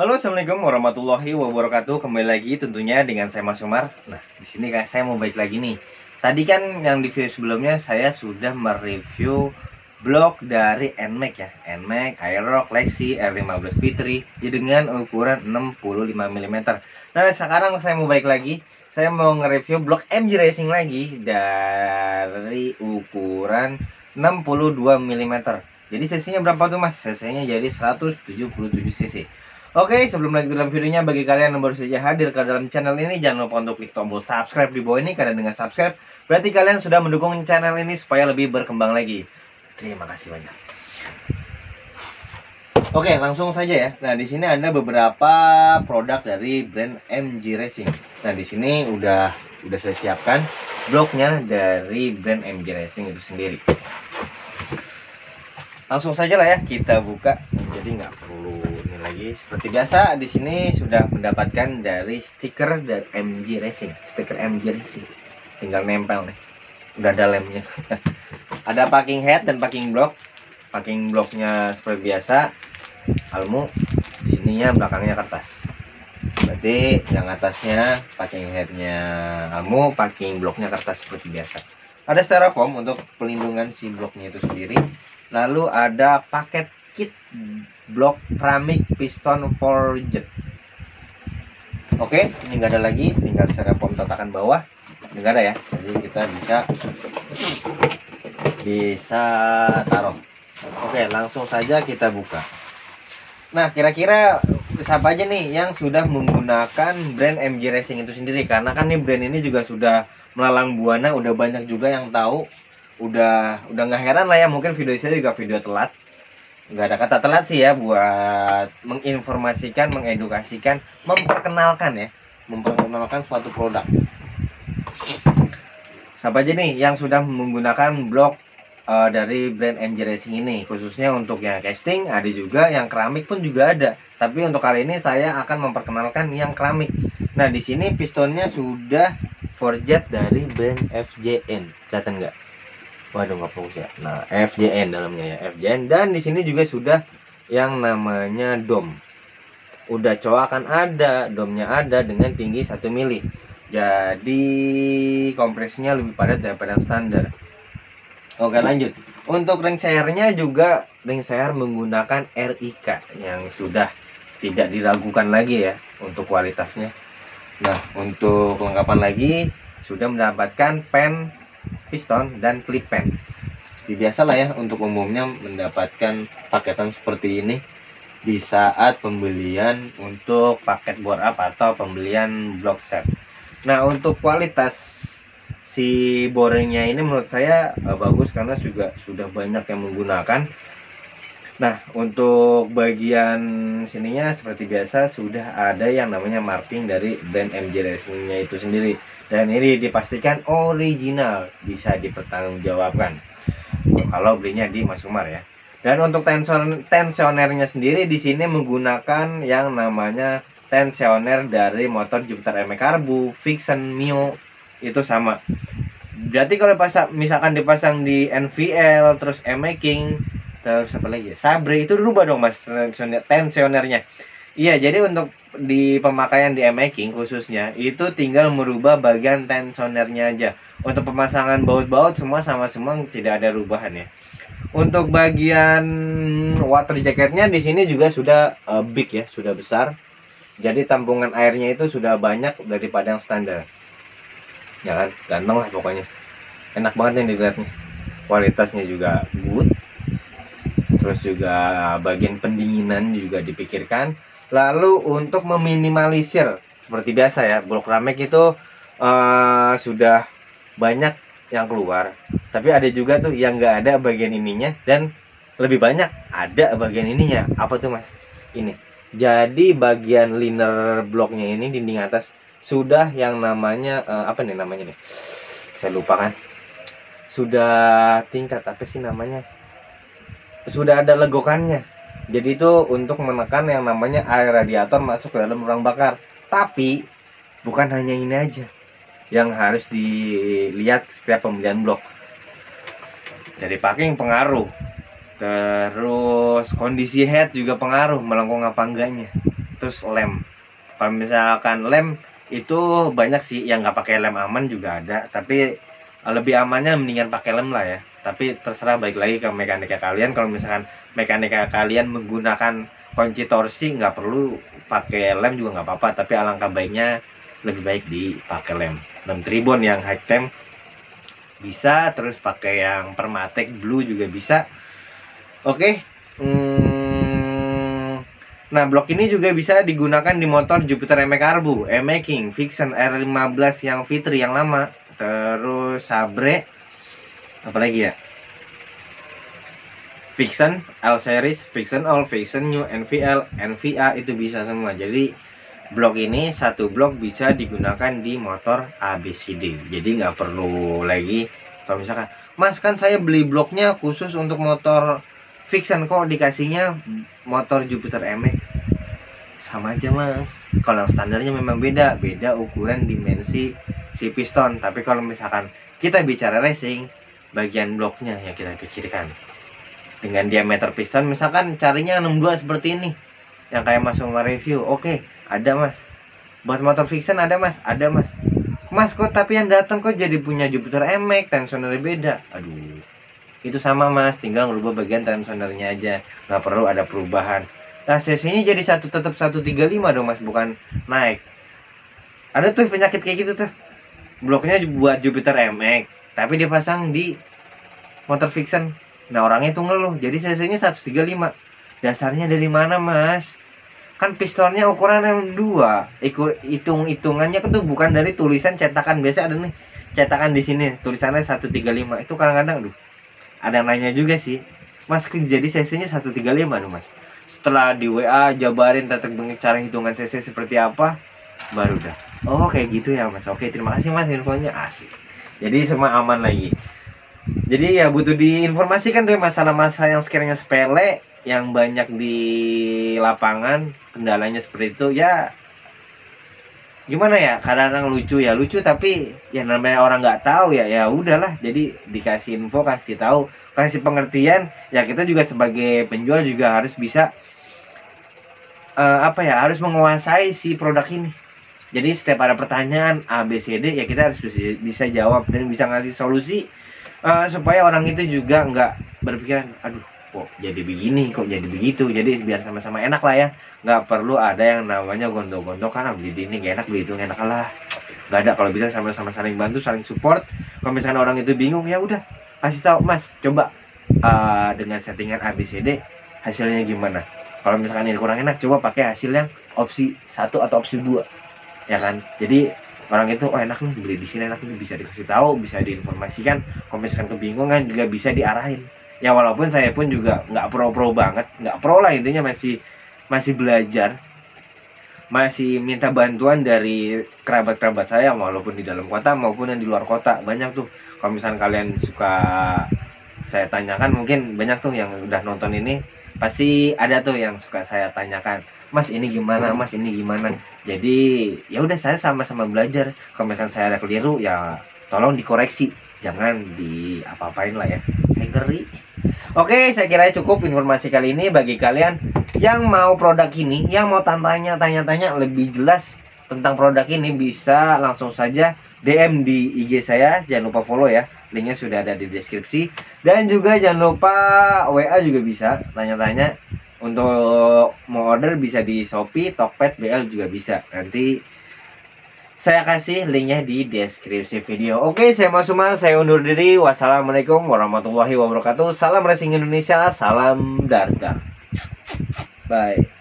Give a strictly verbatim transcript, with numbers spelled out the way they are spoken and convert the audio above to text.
Halo, assalamualaikum warahmatullahi wabarakatuh. Kembali lagi tentunya dengan saya Mas Umar. Nah, di sini kan saya mau balik lagi nih. Tadi kan yang di video sebelumnya saya sudah mereview blok dari N M A C ya, N M A C, Aerox, Lexi, R lima belas Fitri dengan ukuran enam puluh lima milimeter. Nah, sekarang saya mau balik lagi. Saya mau nge-review blok M G Racing lagi dari ukuran enam puluh dua milimeter. Jadi cc-nya berapa tuh Mas? Cc-nya jadi seratus tujuh puluh tujuh cc. Oke, sebelum lanjut ke dalam videonya, bagi kalian yang baru saja hadir ke dalam channel ini, jangan lupa untuk klik tombol subscribe di bawah ini. Karena dengan subscribe berarti kalian sudah mendukung channel ini supaya lebih berkembang lagi. Terima kasih banyak. Oke, langsung saja ya. Nah, di sini ada beberapa produk dari brand M G Racing. Nah, di sini udah udah saya siapkan bloknya dari brand M G Racing itu sendiri. Langsung saja lah ya kita buka. Jadi nggak perlu ini lagi. Seperti biasa di sini sudah mendapatkan dari stiker dari M G Racing, stiker M G Racing. Tinggal nempel nih. Udah ada lemnya. Ada packing head dan packing block. Packing blocknya seperti biasa, almu. Di sininya belakangnya kertas. Berarti yang atasnya packing headnya almu, packing blocknya kertas seperti biasa. Ada styrofoam untuk pelindungan si bloknya itu sendiri. Lalu ada paket kit blok keramik piston forged. Oke, ini nggak ada lagi, tinggal styrofoam tatakan bawah. Nggak ada ya, jadi kita bisa bisa taruh. Oke, langsung saja kita buka. Nah, kira-kira siapa aja nih yang sudah menggunakan brand M G Racing itu sendiri? Karena kan nih brand ini juga sudah melalang buana, udah banyak juga yang tahu. Udah udah nggak heran lah ya, mungkin video saya juga video telat. Nggak ada kata telat sih ya, buat menginformasikan, mengedukasikan, memperkenalkan ya, memperkenalkan suatu produk. Siapa aja nih yang sudah menggunakan blok uh, dari brand M G Racing ini, khususnya untuk yang casting, ada juga yang keramik pun juga ada. Tapi untuk kali ini saya akan memperkenalkan yang keramik. Nah, di sini pistonnya sudah forged dari brand F J N, kelihatan nggak? Waduh, nggak fokus ya. Nah, F J N dalamnya ya, F J N. Dan di sini juga sudah yang namanya dom. Udah coakan ada, domnya ada dengan tinggi satu mili. Jadi kompresnya lebih padat daripada yang standar. Oke, lanjut. Untuk ring share-nya juga ring share menggunakan R I K yang sudah tidak diragukan lagi ya untuk kualitasnya. Nah, untuk kelengkapan lagi sudah mendapatkan pen piston dan klip pen. Seperti biasa lah ya, untuk umumnya mendapatkan paketan seperti ini di saat pembelian untuk paket bore up atau pembelian block set. Nah, untuk kualitas si boringnya ini menurut saya uh, bagus karena juga sudah banyak yang menggunakan. Nah, untuk bagian sininya seperti biasa sudah ada yang namanya marking dari brand M G Racing-nya itu sendiri. Dan ini dipastikan original, bisa dipertanggungjawabkan kalau belinya di Mas Umar ya. Dan untuk tension tensionernya sendiri di sini menggunakan yang namanya tensioner dari motor Jupiter M X Karbu, Vixen, Mio, itu sama. Berarti kalau pasang, misalkan dipasang di N V L, terus M-Making, terus apa lagi ya, Sabre, itu rubah dong Mas tensioner, tensionernya. Iya, jadi untuk di pemakaian di M-Making khususnya itu tinggal merubah bagian tensionernya aja. Untuk pemasangan baut-baut semua sama semua, tidak ada rubahan ya. Untuk bagian water jacketnya di sini juga sudah uh, big ya, sudah besar. Jadi tampungan airnya itu sudah banyak daripada yang standar. Ya kan, ganteng lah pokoknya. Enak banget nih dilihatnya. Kualitasnya juga good. Terus juga bagian pendinginan juga dipikirkan. Lalu untuk meminimalisir, seperti biasa ya, blok keramik itu uh, sudah banyak yang keluar. Tapi ada juga tuh yang nggak ada bagian ininya, dan lebih banyak ada bagian ininya. Apa tuh Mas? Ini. Jadi bagian liner bloknya ini, dinding atas, sudah yang namanya uh, apa nih namanya nih? Saya lupa kan. Sudah tingkat apa sih namanya? Sudah ada legokannya. Jadi itu untuk menekan yang namanya air radiator masuk ke dalam ruang bakar. Tapi bukan hanya ini aja yang harus dilihat setiap pembelian blok. Dari packing pengaruh, terus kondisi head juga pengaruh, melengkung apa enggaknya. terus lem. Kalau misalkan lem itu banyak sih yang nggak pakai lem aman juga ada, tapi lebih amannya mendingan pakai lem lah ya. Tapi terserah, balik lagi ke mekanika kalian. Kalau misalkan mekanika kalian menggunakan kunci torsi, nggak perlu pakai lem juga nggak apa-apa, tapi alangkah baiknya lebih baik dipakai lem. Lem tribon yang high temp bisa, terus pakai yang Permatic Blue juga bisa. Oke. Hmm, nah, blok ini juga bisa digunakan di motor Jupiter M X Karbu, M X King, Vixen R lima belas yang Fitri yang lama, terus Sabre, apalagi ya, Vixen L series, Vixen All, Vixen New, N V L, N V A, itu bisa semua. Jadi blok ini satu blok bisa digunakan di motor A B C D. Jadi nggak perlu lagi kalau misalkan, Mas kan saya beli bloknya khusus untuk motor Vixen, kok dikasihnya motor Jupiter M X. Sama aja mas, kalau standarnya memang beda, beda ukuran dimensi si piston. Tapi kalau misalkan kita bicara racing, bagian bloknya yang kita pikirkan. Dengan diameter piston, misalkan carinya enam puluh dua seperti ini, yang kayak mas Umar review, oke, ada mas. Buat motor Vixen ada mas, ada mas. Mas kok tapi yang datang kok jadi punya Jupiter M X, tensionernya beda. Aduh, itu sama mas, tinggal merubah bagian tensionernya aja, nggak perlu ada perubahan. Nah, cc-nya jadi satu, tetap seratus tiga puluh lima dong mas, bukan naik. Ada tuh penyakit kayak gitu tuh, bloknya buat Jupiter M X tapi dipasang di motor Vixen. Nah, orangnya itu ngeluh, jadi cc-nya seratus tiga puluh lima. Dasarnya dari mana mas? Kan pistonnya ukuran M dua. Ikut hitung-hitungannya tuh bukan dari tulisan cetakan. Biasa ada nih cetakan di sini tulisannya seratus tiga puluh lima. Itu kadang-kadang aduh, ada nanya juga sih, mas jadi cc-nya seratus tiga puluh lima tuh mas. Setelah di W A jabarin tata cara hitungan cc seperti apa, baru dah, oh kayak gitu ya mas. Oke, terima kasih mas infonya, asik. Jadi semua aman lagi. Jadi ya butuh diinformasikan tuh masalah-masalah yang sekiranya sepele, yang banyak di lapangan kendalanya seperti itu ya. Gimana ya, kadang-kadang lucu ya lucu, tapi ya namanya orang nggak tahu ya ya udahlah. Jadi dikasih info, kasih tahu, kasih pengertian ya. Kita juga sebagai penjual juga harus bisa uh, apa ya, harus menguasai si produk ini. Jadi setiap ada pertanyaan A B C D ya kita harus bisa, bisa jawab dan bisa ngasih solusi, uh, supaya orang itu juga nggak berpikiran aduh kok jadi begini, kok jadi begitu. Jadi biar sama-sama enak lah ya, nggak perlu ada yang namanya gontok-gontok karena beli ini gak enak, beli itu gak enak lah. Nggak ada. Kalau bisa sama-sama saling bantu, saling support. Kalau misalnya orang itu bingung ya udah kasih tahu, mas coba uh, dengan settingan A B C D hasilnya gimana. Kalau misalkan ini kurang enak, coba pakai hasil yang opsi satu atau opsi dua, ya kan. Jadi orang itu oh enak nih beli di sini, enak nih, bisa dikasih tahu, bisa diinformasikan. Kalau misalkan kebingungan juga bisa diarahin. Ya walaupun saya pun juga nggak pro-pro banget, nggak pro lah intinya, masih masih belajar, masih minta bantuan dari kerabat-kerabat saya walaupun di dalam kota maupun yang di luar kota. Banyak tuh, kalau misalnya kalian suka saya tanyakan, mungkin banyak tuh yang udah nonton ini pasti ada tuh yang suka saya tanyakan, mas ini gimana, mas ini gimana. Jadi ya udah, saya sama-sama belajar. Kalau misalnya saya ada keliru ya tolong dikoreksi, jangan di apa-apain lah ya, saya ngeri. Oke, saya kira cukup informasi kali ini. Bagi kalian yang mau produk ini, yang mau tanya tanya-tanya lebih jelas tentang produk ini, bisa langsung saja D M di I G saya. Jangan lupa follow ya, linknya sudah ada di deskripsi. Dan juga jangan lupa W A juga bisa tanya-tanya. Untuk mau order bisa di Shopee, Tokped, B L juga bisa. Nanti saya kasih linknya di deskripsi video. Oke, saya Mas Umar, saya undur diri. Wassalamualaikum warahmatullahi wabarakatuh. Salam Racing Indonesia, salam Darkar. Bye.